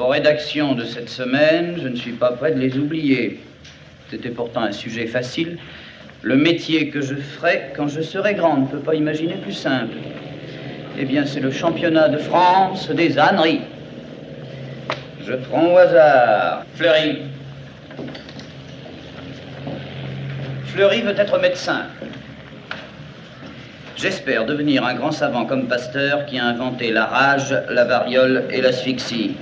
Vos rédactions de cette semaine, je ne suis pas prêt de les oublier. C'était pourtant un sujet facile. Le métier que je ferai quand je serai grand, on ne peut pas imaginer plus simple. Eh bien, c'est le championnat de France des âneries. Je prends au hasard. Fleury. Fleury veut être médecin. J'espère devenir un grand savant comme Pasteur qui a inventé la rage, la variole et l'asphyxie.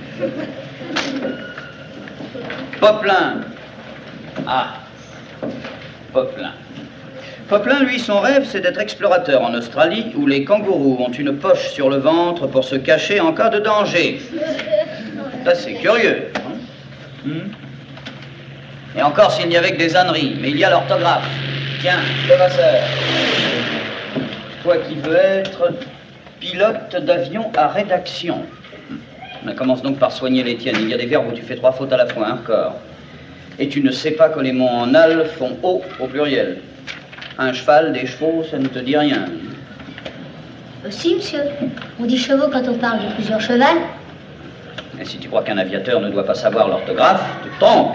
Poplin. Ah, Poplin. Poplin, lui, son rêve, c'est d'être explorateur en Australie où les kangourous ont une poche sur le ventre pour se cacher en cas de danger. Ça, c'est curieux. Hein? Et encore s'il n'y avait que des âneries, mais il y a l'orthographe. Tiens, Levasseur. Toi qui veux être pilote d'avion à rédaction. On commence donc par soigner les tiennes. Il y a des verbes où tu fais 3 fautes à la fois, encore. Et tu ne sais pas que les mots en al font O au pluriel. Un cheval, des chevaux, ça ne te dit rien. Si, monsieur. On dit chevaux quand on parle de plusieurs chevals. Et si tu crois qu'un aviateur ne doit pas savoir l'orthographe, tu te trompes.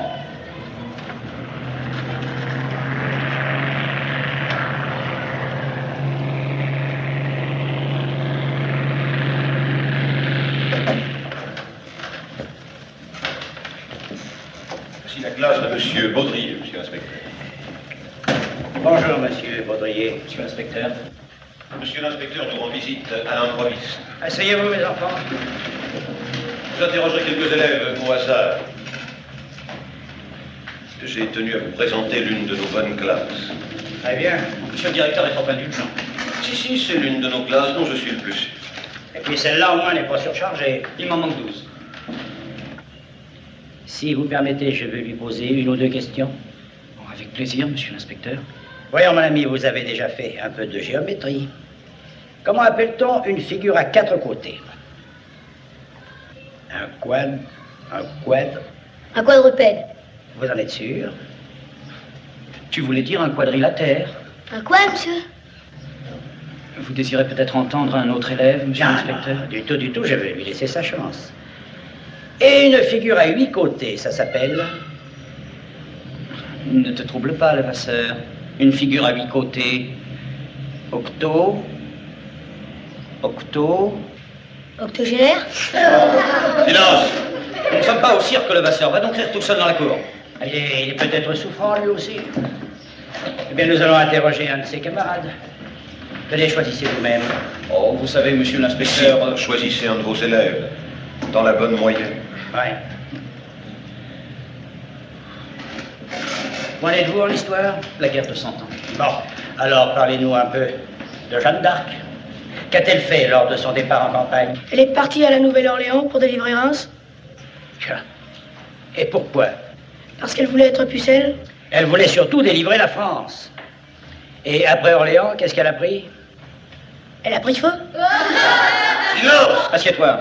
Voici la classe de monsieur Baudrier, monsieur l'inspecteur. Bonjour, monsieur Baudrier, monsieur l'inspecteur. Monsieur l'inspecteur nous rend visite à l'improviste. Asseyez-vous, mes enfants. Vous interrogerez quelques élèves au hasard. J'ai tenu à vous présenter l'une de nos bonnes classes. Très bien. Monsieur le directeur est trop indulgent. Si, c'est l'une de nos classes dont je suis le plus sûr. Et puis celle-là, au moins, n'est pas surchargée. Il m'en manque 12. Si vous permettez, je veux lui poser une ou deux questions. Bon, avec plaisir, monsieur l'inspecteur. Voyons, mon ami, vous avez déjà fait un peu de géométrie. Comment appelle-t-on une figure à 4 côtés? Un quad, un quadre. Un quadrupède. Vous en êtes sûr? Tu voulais dire un quadrilatère? Un quoi, monsieur? Vous désirez peut-être entendre un autre élève, monsieur l'inspecteur? Non, du tout, je vais lui laisser sa chance. Et une figure à 8 côtés, ça s'appelle? Ne te trouble pas, Levasseur. Une figure à 8 côtés. Octo. Octogénaire? Silence! Nous ne sommes pas au cirque, Levasseur. Va donc rire tout seul dans la cour. Il est peut-être souffrant, lui aussi. Eh bien, nous allons interroger un de ses camarades. Tenez, choisissez vous-même. Oh, vous savez, monsieur l'inspecteur... Choisissez un de vos élèves, dans la bonne moyenne. Ouais. Où en êtes-vous en l'histoire? La guerre de 100 ans. Bon, alors parlez-nous un peu de Jeanne d'Arc. Qu'a-t-elle fait lors de son départ en campagne? Elle est partie à la Nouvelle-Orléans pour délivrer Reims. Tiens. Et pourquoi? Parce qu'elle voulait être pucelle. Elle voulait surtout délivrer la France. Et après Orléans, qu'est-ce qu'elle a pris? Elle a pris feu. Silence! Assieds-toi.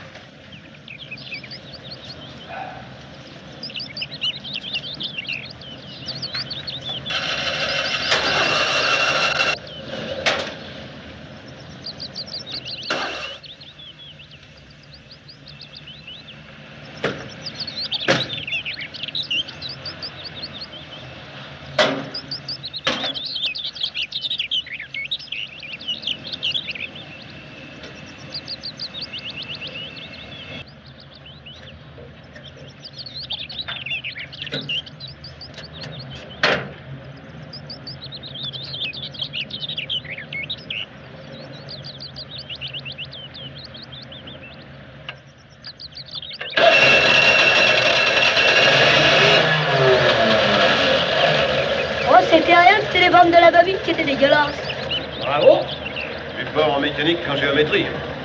C'était rien, c'était les bandes de la bobine qui étaient dégueulasses. Bravo! Plus fort en mécanique qu'en géométrie.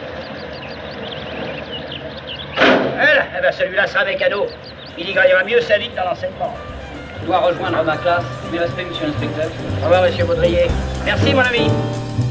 Elle? Eh bien, celui-là sera mécano. Il y gagnera mieux sa vie que dans l'enseignement. Je dois rejoindre ma classe. Mes respects, monsieur l'inspecteur. Au revoir, monsieur Baudrier. Merci, mon ami.